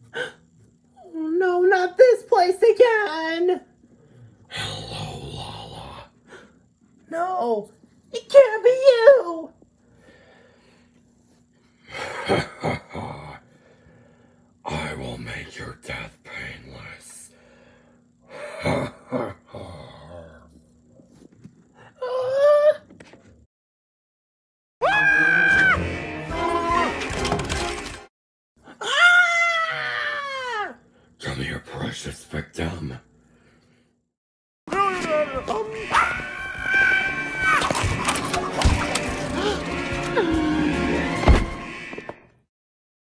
Oh no, not this place again! Hello, Lala. No, it can't be you! I will make your death painless. Come here, precious victim.